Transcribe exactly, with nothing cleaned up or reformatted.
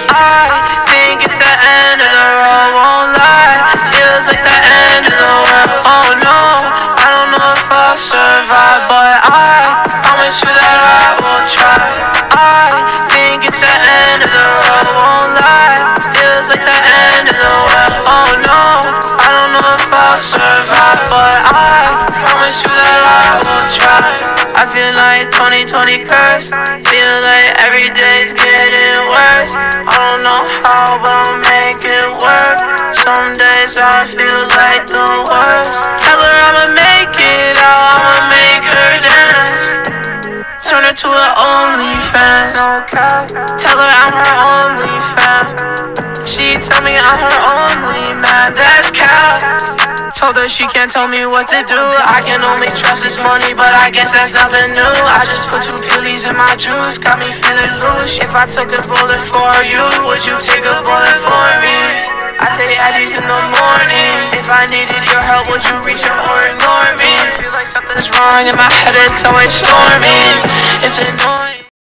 I think it's the end of the road, won't lie. Feels like the end of the world. Oh no, I don't know if I'll survive, but I promise you that I will try. I think it's the end of the road, won't lie. Feels like the end of the world. Oh no, I don't know if I'll survive, but I promise you that I will try. I feel like twenty twenty cursed. Feel like every day's getting worse. I don't know how, but I'll make it work. Some days I feel like the worst. Tell her I'ma make it out, I'ma make her dance. Turn her to an OnlyFans, no cap. Tell her I'm her only fan. She tell me I'm her only man, that's cap. Told her she can't tell me what to do. I can only trust this money, but I guess that's nothing new. I just put two pillies in my juice, got me feeling loose. If I took a bullet for you, would you take a bullet for me? I take Addies in the morning. If I needed your help, would you reach out or ignore me? Feel like something's wrong in my head, it's always storming. It's annoying.